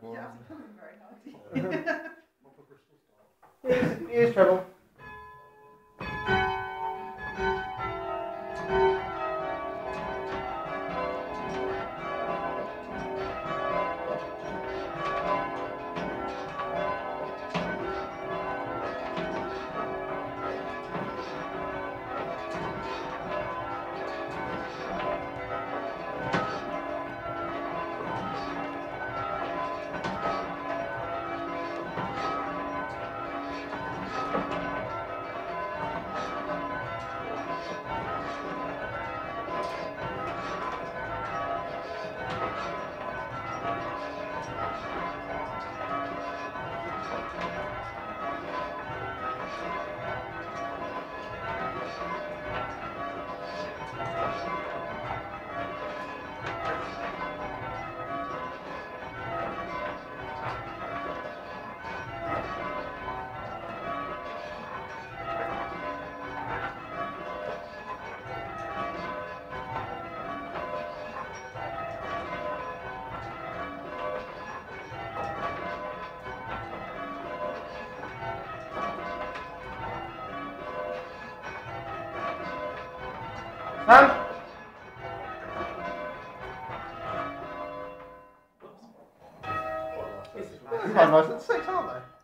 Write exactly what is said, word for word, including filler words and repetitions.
for Yeah, him. I'm coming very hard. Here's, here's treble. Sam? These are quite nice at six, aren't they?